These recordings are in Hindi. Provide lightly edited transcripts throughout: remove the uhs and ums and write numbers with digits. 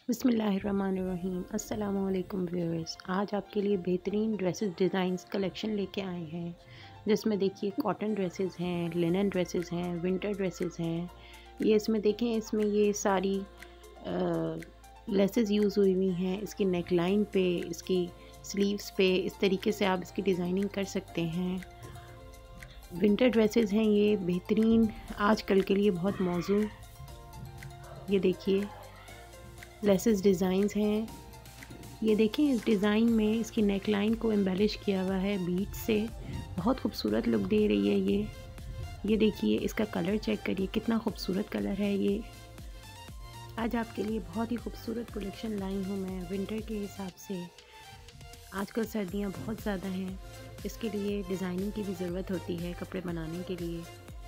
बिस्मिल्लाहिर्रहमानिर्रहीम। अस्सलाम वालेकुम व्यूअर्स। आज आपके लिए बेहतरीन ड्रेसेस डिज़ाइंस कलेक्शन लेके आए हैं, जिसमें देखिए कॉटन ड्रेसेस हैं, लिनन ड्रेसेस हैं, विंटर ड्रेसेस हैं। ये इसमें देखें, इसमें ये सारी लेसेस यूज़ हुई हुई हैं। इसकी नेक लाइन पे, इसकी स्लीव्स पे इस तरीके से आप इसकी डिज़ाइनिंग कर सकते हैं। विंटर ड्रेसेस हैं ये, बेहतरीन, आजकल के लिए बहुत मौजू। ये देखिए लेसेस डिज़ाइंस हैं। ये देखें, इस डिज़ाइन में इसकी नेक लाइन को एम्बेलिश किया हुआ है बीट से। बहुत खूबसूरत लुक दे रही है ये देखिए, इसका कलर चेक करिए, कितना खूबसूरत कलर है ये। आज आपके लिए बहुत ही खूबसूरत कलेक्शन लाई हूँ मैं विंटर के हिसाब से। आजकल सर्दियाँ बहुत ज़्यादा हैं, इसके लिए डिज़ाइनिंग की भी ज़रूरत होती है कपड़े बनाने के लिए।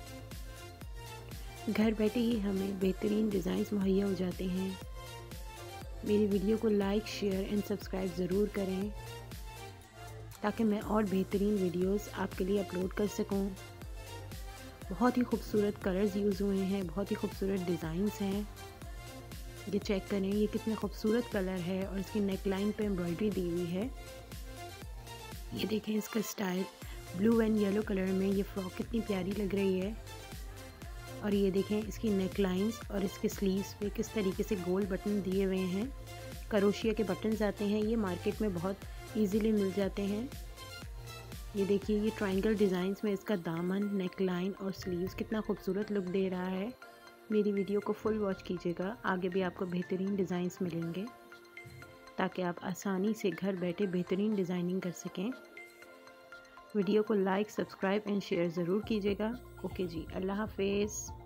घर बैठे ही हमें बेहतरीन डिज़ाइंस मुहैया हो जाते हैं। मेरी वीडियो को लाइक, शेयर एंड सब्सक्राइब ज़रूर करें, ताकि मैं और बेहतरीन वीडियोस आपके लिए अपलोड कर सकूं। बहुत ही खूबसूरत कलर्स यूज़ हुए हैं, बहुत ही खूबसूरत डिज़ाइंस हैं। ये चेक करें, ये कितने खूबसूरत कलर है और इसकी नेक लाइन पे एम्ब्रॉयडरी दी हुई है। ये देखें, इसका style blue and yellow colour में ये फ्रॉक कितनी प्यारी लग रही है। और ये देखें, इसकी नेक लाइन्स और इसके स्लीव्स पे किस तरीके से गोल बटन दिए हुए हैं। करोशिया के बटन्स आते हैं, ये मार्केट में बहुत इजीली मिल जाते हैं। ये देखिए, ये ट्रायंगल डिज़ाइंस में इसका दामन, नेक लाइन और स्लीव्स कितना खूबसूरत लुक दे रहा है। मेरी वीडियो को फुल वॉच कीजिएगा, आगे भी आपको बेहतरीन डिज़ाइंस मिलेंगे, ताकि आप आसानी से घर बैठे बेहतरीन डिज़ाइनिंग कर सकें। वीडियो को लाइक, सब्सक्राइब एंड शेयर ज़रूर कीजिएगा। ओके जी, अल्लाह हाफिज़।